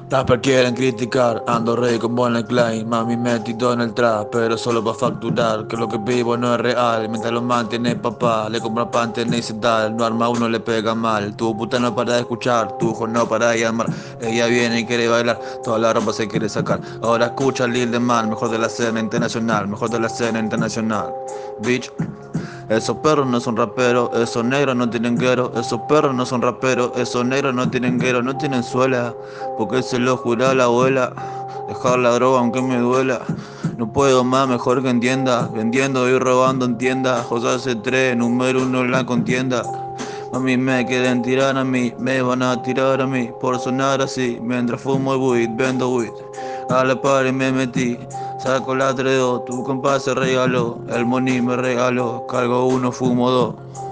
Rappers quieren criticar, ando rey con Bonnie Klein. Mami metido en el trap, pero solo pa' facturar. Que lo que vivo no es real, mientras lo mantiene papá. Le compra pan, tenis y tal, no arma uno le pega mal. Tu puta no para de escuchar, tu hijo no para de llamar. Ella viene y quiere bailar, toda la ropa se quiere sacar. Ahora escucha Lil de Man, mejor de la escena internacional, mejor de la escena internacional. Bitch. Esos perros no son raperos, esos negros no tienen guero, esos perros no son raperos, esos negros no tienen guero, no tienen suela, porque se lo jura la abuela, dejar la droga aunque me duela, no puedo más, mejor que entienda, vendiendo y robando en tiendas, José C3, número uno en la contienda. A mí me quieren tirar a mí, me van a tirar a mí, por sonar así, mientras fumo el weed, vendo weed. A la party me metí, saco la 3-2, tu compa se regaló, el money me regaló, cargo uno, fumo dos.